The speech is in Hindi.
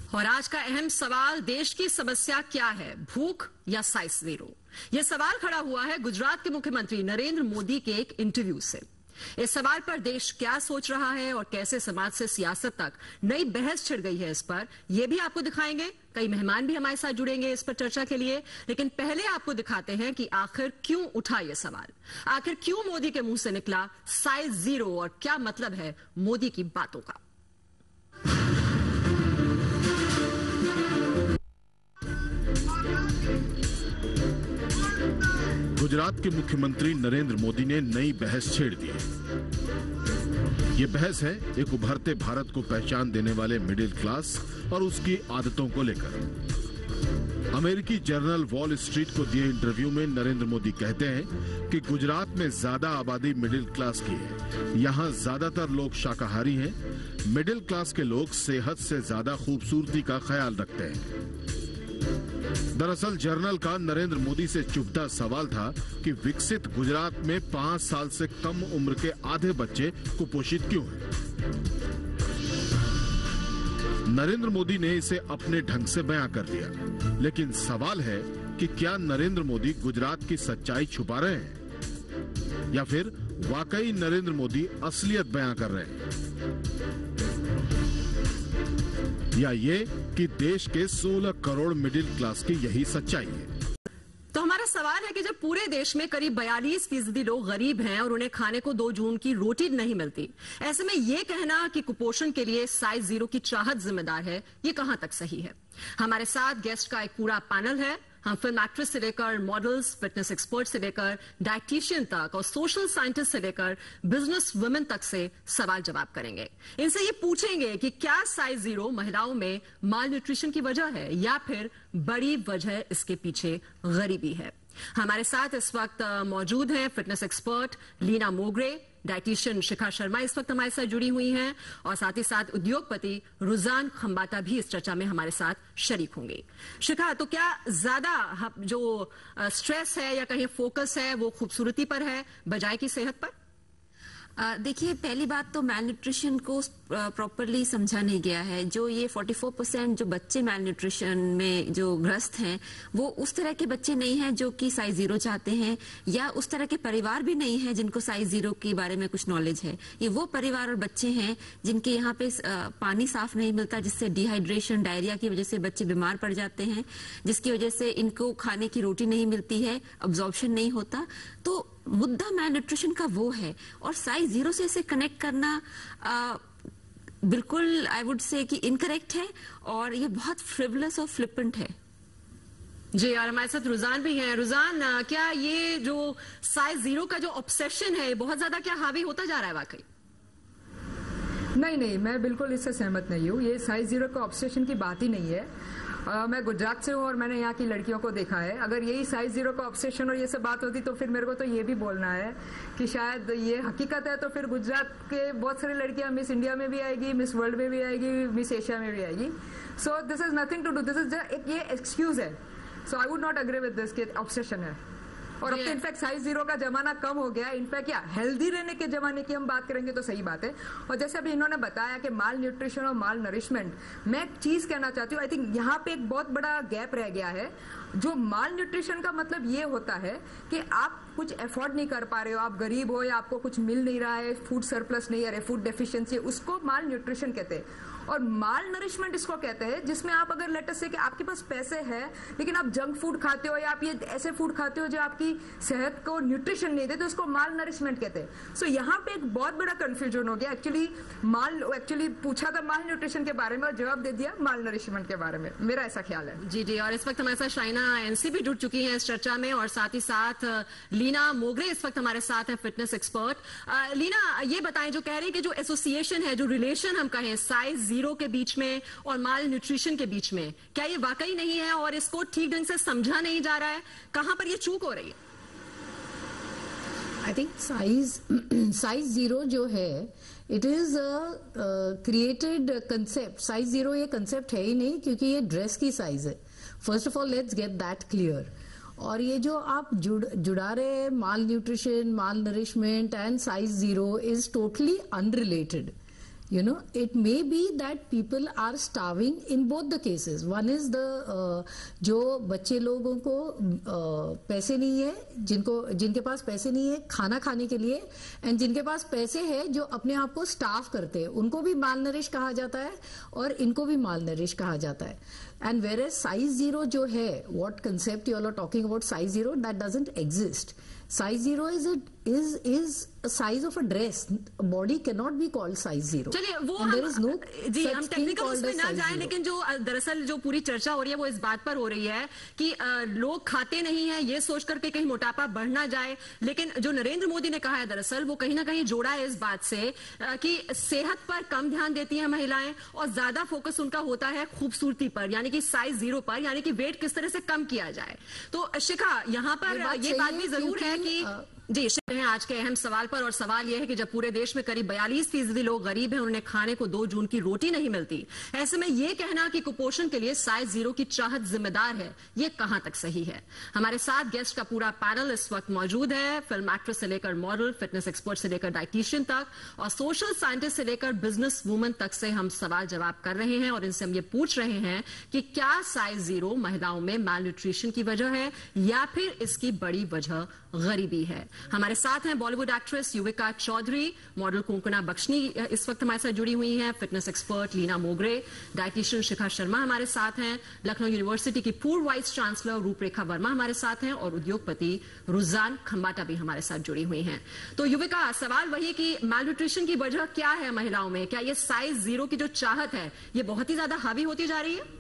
और आज का अहम सवाल, देश की समस्या क्या है, भूख या साइज जीरो? यह सवाल खड़ा हुआ है गुजरात के मुख्यमंत्री नरेंद्र मोदी के एक इंटरव्यू से। इस सवाल पर देश क्या सोच रहा है और कैसे समाज से सियासत तक नई बहस छिड़ गई है, इस पर यह भी आपको दिखाएंगे। कई मेहमान भी हमारे साथ जुड़ेंगे इस पर चर्चा के लिए, लेकिन पहले आपको दिखाते हैं कि आखिर क्यों उठा यह सवाल, आखिर क्यों मोदी के मुंह से निकला साइज जीरो और क्या मतलब है मोदी की बातों का। गुजरात के मुख्यमंत्री नरेंद्र मोदी ने नई बहस छेड़ दी है। ये बहस है एक उभरते भारत को पहचान देने वाले मिडिल क्लास और उसकी आदतों को लेकर। अमेरिकी जर्नल वॉल स्ट्रीट को दिए इंटरव्यू में नरेंद्र मोदी कहते हैं कि गुजरात में ज्यादा आबादी मिडिल क्लास की है। यहाँ ज्यादातर लोग शाकाहारी हैं। मिडिल क्लास के लोग सेहत से ज्यादा खूबसूरती का ख्याल रखते हैं। दरअसल जर्नल का नरेंद्र मोदी से चुभता सवाल था कि विकसित गुजरात में 5 साल से कम उम्र के आधे बच्चे कुपोषित क्यों हैं। नरेंद्र मोदी ने इसे अपने ढंग से बयां कर दिया, लेकिन सवाल है कि क्या नरेंद्र मोदी गुजरात की सच्चाई छुपा रहे हैं या फिर वाकई नरेंद्र मोदी असलियत बयां कर रहे हैं, या ये कि देश के 16 करोड़ मिडिल क्लास की यही सच्चाई है। तो हमारा सवाल है कि जब पूरे देश में करीब 42% लोग गरीब हैं और उन्हें खाने को 2 जून की रोटी नहीं मिलती, ऐसे में यह कहना कि कुपोषण के लिए साइज जीरो की चाहत जिम्मेदार है, ये कहां तक सही है। हमारे साथ गेस्ट का एक पूरा पैनल है। हम फिल्म एक्ट्रेस से लेकर मॉडल्स, फिटनेस एक्सपर्ट से लेकर डाइटिशियन तक और सोशल साइंटिस्ट से लेकर बिजनेस वुमेन तक से सवाल जवाब करेंगे। इनसे ये पूछेंगे कि क्या साइज जीरो महिलाओं में माल न्यूट्रिशन की वजह है या फिर बड़ी वजह इसके पीछे गरीबी है। हमारे साथ इस वक्त मौजूद हैं फिटनेस एक्सपर्ट लीना मोगरे, डाइटिशियन शिखा शर्मा इस वक्त हमारे साथ जुड़ी हुई हैं, और साथ ही साथ उद्योगपति रुजान खंबाता भी इस चर्चा में हमारे साथ शरीक होंगे। शिखा, तो क्या ज्यादा जो स्ट्रेस है या कहीं फोकस है वो खूबसूरती पर है बजाय की सेहत पर? देखिए, पहली बात तो मैल न्यूट्रिशन को प्रॉपरली समझा नहीं गया है। जो ये 44% जो बच्चे मैल न्यूट्रिशन में जो ग्रस्त हैं, वो उस तरह के बच्चे नहीं हैं जो कि साइज जीरो चाहते हैं, या उस तरह के परिवार भी नहीं है जिनको साइज जीरो के बारे में कुछ नॉलेज है। ये वो परिवार और बच्चे हैं जिनके यहाँ पे पानी साफ नहीं मिलता, जिससे डिहाइड्रेशन, डायरिया की वजह से बच्चे बीमार पड़ जाते हैं, जिसकी वजह से इनको खाने की रोटी नहीं मिलती है, अब्जॉर्प्शन नहीं होता। तो मुद्दा मैल न्यूट्रिशन का वो है, और साइज जीरो से इसे कनेक्ट करना बिल्कुल आई वुड से कि इनकरेक्ट है, और ये बहुत फ्रिवलस और फ्लिपेंट है। जी, और हमारे साथ रुजान भी हैं। रुजान, क्या ये जो साइज जीरो का जो ऑब्सेशन है बहुत ज्यादा क्या हावी होता जा रहा है वाकई? नहीं, मैं बिल्कुल इससे सहमत नहीं हूँ। ये साइज जीरो का ऑब्सेशन की बात ही नहीं है। मैं गुजरात से हूँ और मैंने यहाँ की लड़कियों को देखा है। अगर यही साइज जीरो का ऑब्सेशन और ये सब बात होती तो फिर मेरे को तो ये भी बोलना है कि शायद ये हकीकत है, तो फिर गुजरात के बहुत सारी लड़कियां मिस इंडिया में भी आएगी, मिस वर्ल्ड में भी आएगी, मिस एशिया में भी आएगी। So this is nothing to do, this is एक ये एक्सक्यूज है। So I would not agree with this कि ऑब्सेशन है। और अब तो इनफैक्ट साइज जीरो का जमाना कम हो गया। इनफैक्ट क्या हेल्दी रहने के जमाने की हम बात करेंगे तो सही बात है। और जैसे अभी इन्होंने बताया कि माल न्यूट्रिशन और माल नरिशमेंट, मैं एक चीज कहना चाहती हूँ। आई थिंक यहाँ पे एक बहुत बड़ा गैप रह गया है। जो माल न्यूट्रिशन का मतलब ये होता है कि आप कुछ अफोर्ड नहीं कर पा रहे हो, आप गरीब हो या आपको कुछ मिल नहीं रहा है, फूड सरप्लस नहीं है, फूड डेफिशिएंसी, उसको माल न्यूट्रिशन कहते हैं। और माल नरिशमेंट इसको कहते हैं जिसमें आप अगर लेट्स से कि आपके पास पैसे हैं लेकिन आप जंक फूड खाते हो या आप ये ऐसे फूड खाते हो जो आपकी सेहत को न्यूट्रिशन नहीं देते, तो उसको माल नरिशमेंट कहते हैं। सो यहाँ पे एक बहुत बड़ा कंफ्यूजन हो गया। एक्चुअली पूछा था माल न्यूट्रिशन के बारे में और जवाब दे दिया माल नरिशमेंट के बारे में, मेरा ऐसा ख्याल है। जी, और इस वक्त हमारे साथ शाइना एनसी भी जुड़ चुकी है इस चर्चा में, और साथ ही साथ लीना मोगरे इस वक्त हमारे साथ है, फिटनेस एक्सपर्ट। लीना, ये बताएं, जो कह रही है कि जो एसोसिएशन है, जो रिलेशन हम कहें साइज जीरो के बीच में और माल न्यूट्रिशन के बीच में, क्या ये वाकई नहीं है और इसको ठीक ढंग से समझा नहीं जा रहा है? कहां पर ये चूक हो रही है? आई थिंक साइज जीरो जो है, it is created concept. Size zero ये कंसेप्ट है ही नहीं, क्योंकि ये ड्रेस की साइज है। First of all let's get that clear. और ये जो आप जुड़ा रहे malnutrition, malnourishment and size zero is totally unrelated. You know, it may be that people are starving in both the cases. One is the जो बच्चे लोगों को पैसे नहीं है, जिनके पास पैसे नहीं है खाना खाने के लिए, एंड जिनके पास पैसे है जो अपने आप को स्टाफ करते हैं, उनको भी मालनरिश कहा जाता है और इनको भी मालनरिश कहा जाता है. एंड वेर एज साइज 0 जो है, what concept you are talking about size 0, that doesn't exist. Size 0 is a size of a dress. A body cannot be called size 0. चलिए वो जी हम टेक्निकल उसमें ना जाएं, लेकिन जो दरअसल जो पूरी चर्चा हो रही है वो इस बात पर हो रही है कि लोग खाते नहीं है ये सोच करके कहीं मोटापा बढ़ ना जाए. लेकिन जो नरेंद्र मोदी ने कहा है दरअसल वो कहीं ना कहीं जोड़ा है इस बात से कि सेहत पर कम ध्यान देती हैं महिलाएं और ज्यादा फोकस उनका होता है खूबसूरती पर, यानी कि साइज 0 पर, यानी कि वेट किस तरह से कम किया जाए. तो शिखा, यहाँ पर ये बात भी जरूर है कि जी हैं आज के अहम सवाल पर, और सवाल यह है कि जब पूरे देश में करीब 42% लोग गरीब हैं, उन्हें खाने को 2 जून की रोटी नहीं मिलती, ऐसे में यह कहना कि कुपोषण के लिए साइज 0 की चाहत जिम्मेदार है, यह कहां तक सही है. हमारे साथ गेस्ट का पूरा पैनल इस वक्त मौजूद है. फिल्म एक्ट्रेस से लेकर मॉडल, फिटनेस एक्सपर्ट से लेकर डाइटिशियन तक और सोशल साइंटिस्ट से लेकर बिजनेस वूमन तक से हम सवाल जवाब कर रहे हैं और इनसे हम ये पूछ रहे हैं कि क्या साइज 0 महिलाओं में माल न्यूट्रिशन की वजह है या फिर इसकी बड़ी वजह गरीबी है. हमारे साथ हैं Bollywood actress Yuvika Chaudhary, model Kunkana Bakhshani इस वक्त हमारे साथ जुड़ी हुई हैं, फिटनेस एक्सपर्ट लीना मोगरे, डाइटिशियन शिखा शर्मा हमारे साथ हैं, लखनऊ यूनिवर्सिटी की पूर्व वाइस चांसलर रूपरेखा वर्मा हमारे साथ हैं और उद्योगपति रुझान खंबाटा भी हमारे साथ जुड़ी हुई हैं. तो युविका, सवाल वही कि माल न्यूट्रिशन की वजह क्या है महिलाओं में? क्या ये साइज 0 की जो चाहत है ये बहुत ही ज्यादा हावी होती जा रही है?